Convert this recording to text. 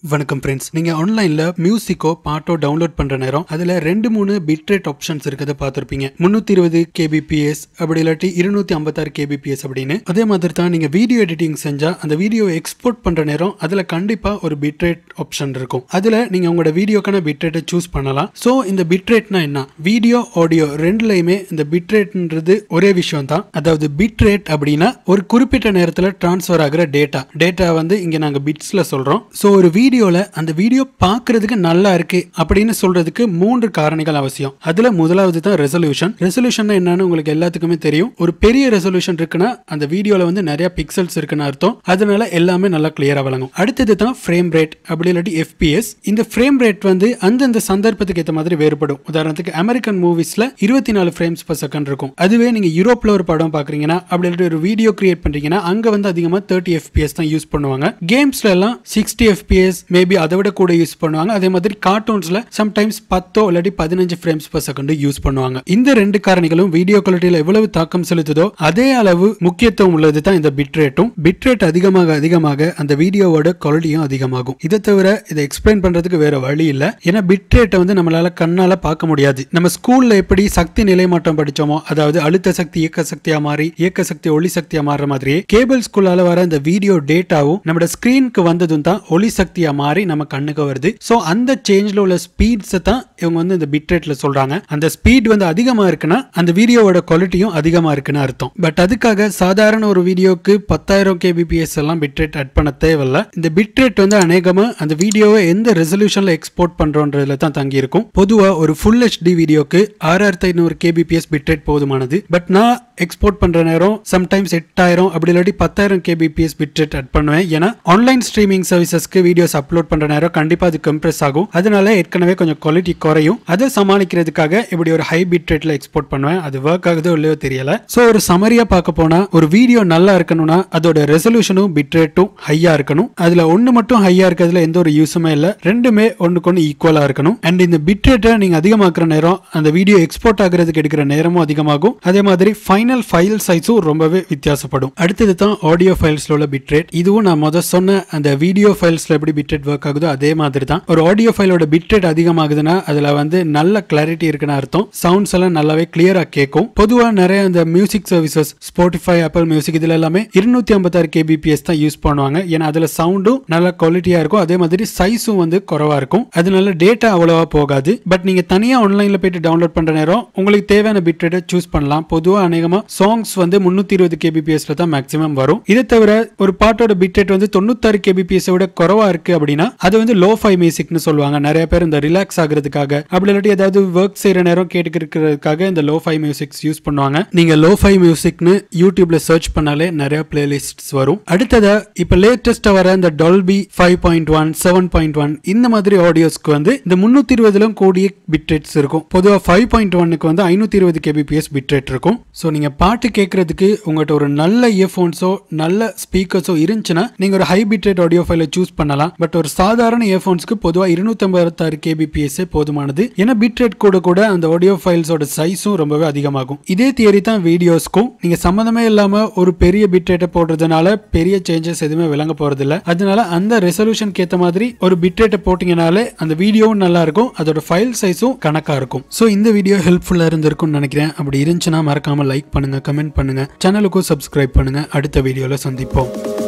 வணக்கம் ஃப்ரெண்ட்ஸ், நீங்கள் ஆன்லைனில் மியூசிக்கோ பாட்டோ டவுன்லோட் பண்ணுற நேரம் அதில் 2-3 பிட்ரேட் ஆப்ஷன்ஸ் இருக்கிறத பார்த்துருப்பீங்க. 320 kbps அப்படி இல்லாட்டி 256 kbps அப்படின்னு. அதே மாதிரி தான் நீங்கள் வீடியோ எடிட்டிங் செஞ்சால் அந்த வீடியோவை எக்ஸ்போர்ட் பண்ணுற நேரம் அதில் கண்டிப்பாக ஒரு பிட்ரேட் ஆப்ஷன் இருக்கும். அதில் நீங்கள் உங்களோட வீடியோக்கான பிட்ரேட்டை சூஸ் பண்ணலாம். ஸோ இந்த பிட்ரேட்னா என்ன? வீடியோ ஆடியோ ரெண்டுலையுமே இந்த பிட்ரேட்ன்றது ஒரே விஷயம் தான். அதாவது பிட்ரேட் அப்படின்னா ஒரு குறிப்பிட்ட நேரத்தில் டிரான்ஸ்ஃபர் ஆகிற டேட்டா வந்து இங்கே நாங்கள் பிட்ஸில் சொல்கிறோம். ஸோ ஒரு வீடியோல அந்த வீடியோ பார்க்கிறதுக்கு நல்லா இருக்கு அப்படின்னு சொல்றதுக்கு 3 காரணிகள் அவசியம். அதுல முதலாவது தான் ரெசல்யூஷன். ரெசல்யூஷன் என்னன்னு உங்களுக்கு எல்லாத்துக்குமே தெரியும். ஒரு பெரிய ரெசல்யூஷன் இருக்குன்னா அந்த வீடியோல வந்து நிறைய பிக்சல்ஸ் இருக்குன்னு அர்த்தம். அதனால எல்லாமே நல்லா கிளியரா விளங்கும். அடுத்தது தான் ஃப்ரேம் ரேட் அப்படி இல்லாட்டி FPS. இந்த ஃப்ரேம் ரேட் வந்து அந்தந்த சந்தர்ப்பத்துக்கு ஏற்ற மாதிரி வேறுபடும். உதாரணத்துக்கு அமெரிக்கன் மூவிஸ்ல 24 ஃப்ரேம்ஸ் per second இருக்கும். அதுவே நீங்க யூரோப்ல ஒரு படம் பாக்குறீங்கன்னா அப்படி இல்லாட்டி ஒரு வீடியோ கிரியேட் பண்றீங்கன்னா அங்க வந்து அதிகமா 30 FPS தான் யூஸ் பண்ணுவாங்க. கேம்ஸ்ல எல்லாம் 60 FPS மேபி அதை விட கூட யூஸ் பண்ணுவாங்க. அதே மாதிரி கார்ட்டூன்ஸ்ல சம்டைம்ஸ் 10 இல்லாட்டி 15 ஃப்ரேம்ஸ் per second யூஸ் பண்ணுவாங்க. இந்த 2 காரணிகளும் வீடியோ குவாலிட்டியில எவ்வளவு தாக்கம் செலுத்துதோ அதே அளவு முக்கியத்துவம் உள்ளது தான் இந்த பிட்ரேட்டும். பிட்ரேட் அதிகமாக அந்த வீடியோவோட குவாலிட்டியும் அதிகமாகும். இதை தவிர இதை எக்ஸ்பிளைன் பண்றதுக்கு வேற வழி இல்ல. ஏன்னா பிட்ரேட்டை வந்து நம்மளால கண்ணால பார்க்க முடியாது. நம்ம ஸ்கூல்ல எப்படி சக்தி நிலைமாற்றம் படிச்சோமோ, அதாவது அழுத்த சக்தி இயக்க சக்தியா மாறி இயக்க சக்தி ஒளி சக்தியா மாறுற மாதிரியே கேபிள் ஸ்கூலால வர இந்த வீடியோ டேட்டாவும் நம்ம ஸ்கிரீனுக்கு வந்ததும் தான் ஒளி சக்தியா மாறி நம்ம கண்ணுக்கு வருது. சோ அந்த சேஞ்ச்ல உள்ள ஸ்பீட்ஸ் தான் இவங்க வந்து இந்த பிட்ரேட்ல சொல்றாங்க. அந்த ஸ்பீட் வந்து அதிகமா இருக்குன்னா அந்த வீடியோவோட குவாலிட்டியும் அதிகமா இருக்குன்னு அர்த்தம். பட் அதுக்காக சாதாரண ஒரு வீடியோக்கு 10,000 kbps எல்லாம் பிட்ரேட் ஆட் பண்ண தேவையில்ல. இந்த பிட்ரேட் வந்து அநேகமா அந்த வீடியோவை எந்த ரெசல்யூஷன்ல எக்ஸ்போர்ட் பண்றோன்றதுல தான் தங்கி இருக்கும். பொதுவா ஒரு ஃபுல் HD வீடியோக்கு 6500 kbps பிட்ரேட் போதுமானது. பட் நான் எக்ஸ்போர்ட் பண்ற நேரம் சம்டைம்ஸ் 8000 அப்படி இல்லாட்டி 10,000 kbps பிட்ரேட் ஆட் பண்ணுவேன். ஏன்னா ஆன்லைன் ஸ்ட்ரீமிங் சர்வீசஸ்க்கு வீடியோஸ் அப்லோட் பண்ற நேரம் கண்டிப்பா அது கம்ப்ரஸ் ஆகும். அதனால ஏற்கனவே கொஞ்சம் குவாலிட்டி குறையும். அதை சமாளிக்கிறதுக்காக இப்படி ஒரு ஹை பிட்ரேட்ல எக்ஸ்போர்ட் பண்ணுவேன். அது ஒர்க் ஆகுதோ இல்லையோ தெரியல. சோ ஒரு சமரியா பார்க்க போனா ஒரு வீடியோ நல்லா இருக்கணும்னா அதோட ரெசல்யூஷனும் பிட்ரேட்டும் ஹையா இருக்கணும். அதுல ஒன்னு மட்டும் ஹையா இருக்கிறதுல எந்த ஒரு யூஸுமே இல்ல. ரெண்டுமே ஒண்ணுக்கு ஈக்குவலா இருக்கணும். அண்ட் இந்த பிட்ரேட்டை நீங்க அதிகமாக்குற நேரம் அந்த வீடியோ எக்ஸ்போர்ட் ஆகிறதுக்கு எடுக்கிற நேரமும் அதிகமாகும். அதே மாதிரி ஃபைனல் ஃபைல் சைஸும் ரொம்பவே வித்தியாசப்படும். அடுத்தது தான் ஆடியோ ஃபைல்ஸ்ல உள்ள பிட்ரேட். இதுவும் நான் முதல்ல சொன்ன அந்த வீடியோ ஃபைல்ஸ்ல எப்படி பிட்ரேட் ஒர்க் ஆகுதோ அதே மாதிரி தான். ஒரு ஆடியோ ஃபைலோட பிட்ரேட் அதிகமாகுதுன்னா அதுல வந்து நல்ல கிளாரிட்டி இருக்குன்னு அர்த்தம். சவுண்ட்ஸ் எல்லாம் நல்லாவே கிளியரா கேட்கும். பொதுவா நிறைய இந்த music services Spotify, Apple music இதுல எல்லாமே 256 kbps தான் யூஸ் பண்ணுவாங்க. ஏன்னா அதுல சவுண்டும் நல்ல குவாலிட்டியா இருக்கும். அதே மாதிரி சைஸும் வந்து குறைவா இருக்கும். அதனால டேட்டா அவ்வளவா போகாது. பட் நீங்க தனியா ஆன்லைன்ல போயிட்டு டவுன்லோட் பண்ற நேரம் உங்களுக்கு தேவையான பிட்ரேட்டை சூஸ் பண்ணலாம். பொதுவா அநேகமா சாங்ஸ் வந்து 320 kbpsல தான் மேக்ஸிமம் வரும். இதை தவிர ஒரு பாட்டோட பிட்ரேட் வந்து 96 kbps விட குறைவா இருக்கு அப்படின்னா அது வந்து லோ-ஃபை மியூசிக்னு சொல்லுவாங்க. நிறைய பேர் இந்த ரிலாக்ஸ் ஆகிறதுக்காக அப்படி இல்லாட்டி ஏதாவது ஒர்க் செய்யற நேரம் கேட்டுக்கிறதுக்காக இந்த லோ-ஃபை மியூசிக்ஸ் யூஸ் பண்ணுவாங்க. நீங்க லோ-ஃபை மியூசிக்னு யூடியூப்ல சர்ச் பண்ணாலே நிறைய பிளேலிஸ்ட்ஸ் வரும். அடுத்ததா இப்ப லேட்டஸ்டா வர இந்த டால்பி 5.1 7.1 இந்த மாதிரி ஆடியோஸ்க்கு வந்து இந்த 320 கூடிய பிட்ரேட்ஸ் இருக்கும். பொதுவா 5.1க்கு வந்து 520 kbps பிட்ரேட் இருக்கும். சோ நீங்க பாட்டு கேட்கறதுக்கு உங்கள்கிட்ட ஒரு நல்ல இயர்போன்ஸோ நல்ல ஸ்பீக்கர்ஸோ இருந்துச்சுன்னா நீங்க ஒரு ஹை பிட்ரேட் ஆடியோ ஃபைலை சூஸ் பண்ணலாம். பட் ஒரு சாதாரண இயர்போன்ஸ்க்கு பொதுவா 256 kbps போதுமானது. ஏன்னா பிட்ரேட் கூட அந்த ஆடியோ ஃபைல்ஸோட சைஸும் ரொம்பவே அதிகமாகும். இதே தியரி தான் வீடியோஸ்க்கும். நீங்க சம்பந்தமே இல்லாம ஒரு பெரிய பிட்ரேட்டை போடுறதுனால பெரிய சேஞ்சஸ் எதுவுமே விளங்க போறது இல்ல. அதனால அந்த ரெசல்யூஷன் ஏத்த மாதிரி ஒரு பிட்ரேட்டை போட்டீங்கனாலே அந்த வீடியோவும் நல்லா இருக்கும், அதோட ஃபைல் சைஸும் கணக்கா இருக்கும். சோ இந்த வீடியோ ஹெல்ப்ஃபுல்லா இருந்திருக்கும்னு நினைக்கிறேன். அப்படி இருந்துச்சுன்னா மறக்காம லைக் பண்ணுங்க, கமெண்ட் பண்ணுங்க, சேனலுக்கும் சப்ஸ்கிரைப் பண்ணுங்க. அடுத்த வீடியோல சந்திப்போம்.